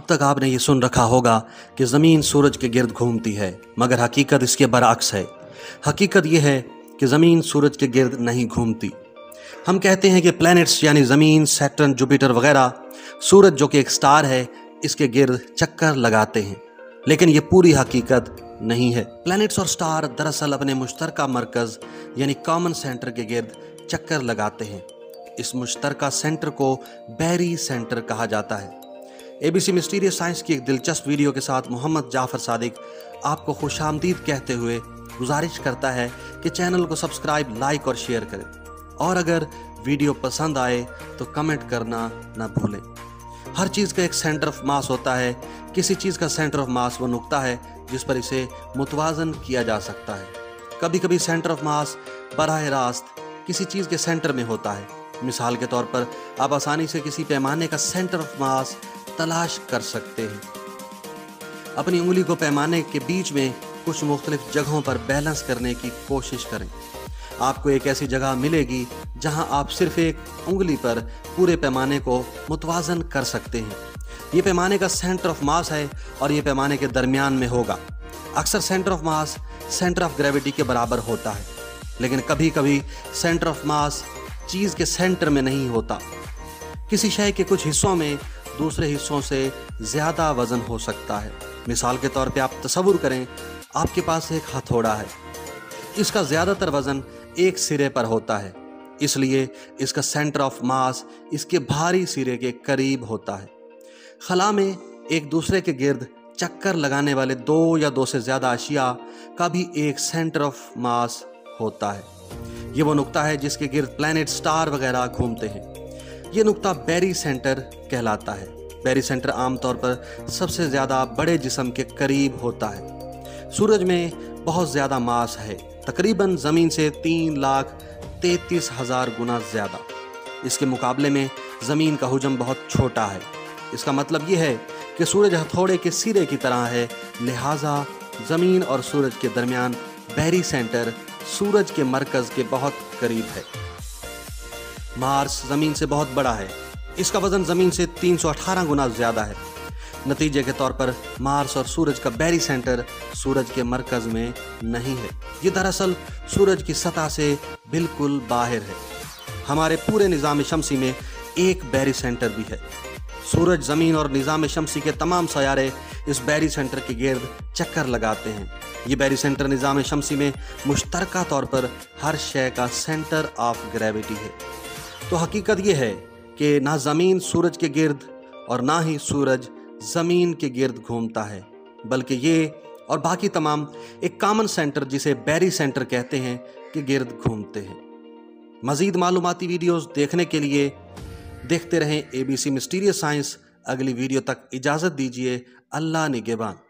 तक आपने ये सुन रखा होगा कि ज़मीन सूरज के गिर्द घूमती है, मगर हकीकत इसके बरअक्स है। हकीकत ये है कि ज़मीन सूरज के गिर्द नहीं घूमती। हम कहते हैं कि प्लैनेट्स यानी ज़मीन, सैटर्न, जुपिटर वगैरह सूरज जो कि एक स्टार है, इसके गिर्द चक्कर लगाते हैं, लेकिन ये पूरी हकीकत नहीं है। प्लैनेट्स और स्टार दरअसल अपने मुश्तरका मरकज़ यानी कॉमन सेंटर के गिर्द चक्कर लगाते हैं। इस मुश्तरका सेंटर को बैरी सेंटर कहा जाता है। ABC मिस्टीरियस साइंस की एक दिलचस्प वीडियो के साथ मोहम्मद जाफर सादिक आपको खुशामदीद कहते हुए गुजारिश करता है कि चैनल को सब्सक्राइब, लाइक और शेयर करें, और अगर वीडियो पसंद आए तो कमेंट करना ना भूलें। हर चीज़ का एक सेंटर ऑफ मास होता है। किसी चीज़ का सेंटर ऑफ मास वो नुक्ता है जिस पर इसे मुतवाज़न किया जा सकता है। कभी कभी सेंटर ऑफ मास बराह रास्त किसी चीज़ के सेंटर में होता है। मिसाल के तौर पर आप आसानी से किसी पैमाने का सेंटर ऑफ मास तलाश कर सकते हैं। अपनी उंगली को पैमाने के बीच में कुछ मुख्तलिफ जगहों पर बैलेंस करने की कोशिश करें। आपको एक ऐसी जगह मिलेगी जहां आप सिर्फ एक उंगली पर पूरे पैमाने को मुतवाज़न कर सकते हैं। ये पैमाने का सेंटर ऑफ मास है और ये पैमाने के दरमियान में होगा। अक्सर centre of mass centre of gravity के बराबर होता है, लेकिन कभी कभी सेंटर ऑफ मास चीज़ के सेंटर में नहीं होता। किसी शय के कुछ हिस्सों में दूसरे हिस्सों से ज़्यादा वज़न हो सकता है। मिसाल के तौर पे आप तसव्वुर करें, आपके पास एक हथौड़ा है। इसका ज़्यादातर वज़न एक सिरे पर होता है, इसलिए इसका सेंटर ऑफ मास इसके भारी सिरे के करीब होता है। खला में एक दूसरे के गिर्द चक्कर लगाने वाले दो या दो से ज़्यादा अशिया का भी एक सेंटर ऑफ मास होता है। ये वो नुक्ता है जिसके गिर्द प्लैनेट, स्टार वगैरह घूमते हैं। ये नुक्ता बैरी सेंटर कहलाता है। बैरी सेंटर आमतौर पर सबसे ज़्यादा बड़े जिस्म के करीब होता है। सूरज में बहुत ज़्यादा मास है, तकरीबन ज़मीन से 3,33,000 गुना ज़्यादा। इसके मुकाबले में ज़मीन का हुजम बहुत छोटा है। इसका मतलब ये है कि सूरज हथौड़े के सिरे की तरह है, लिहाजा ज़मीन और सूरज के दरमियान बैरी सेंटर सूरज के मरकज़ के बहुत करीब है। मार्स ज़मीन से बहुत बड़ा है। इसका वज़न ज़मीन से 318 गुना ज़्यादा है। नतीजे के तौर पर मार्स और सूरज का बैरी सेंटर सूरज के मरकज़ में नहीं है। ये दरअसल सूरज की सतह से बिल्कुल बाहर है। हमारे पूरे निज़ाम शमसी में एक बैरी सेंटर भी है। सूरज, ज़मीन और निज़ाम शमसी के तमाम सयारे इस बैरी सेंटर के गिर्द चक्कर लगाते हैं। ये बैरी सेंटर निज़ाम शमसी में मुश्तरका तौर पर हर शय का सेंटर ऑफ ग्रेविटी है। तो हकीकत ये है कि ना ज़मीन सूरज के गिर्द और ना ही सूरज ज़मीन के गिर्द घूमता है, बल्कि ये और बाकी तमाम एक कॉमन सेंटर जिसे बैरी सेंटर कहते हैं के गिर्द घूमते हैं। मज़ीद मालूमाती वीडियोस देखने के लिए देखते रहें ABC मिस्टीरियस साइंस। अगली वीडियो तक इजाज़त दीजिए। अल्लाह निगहबान।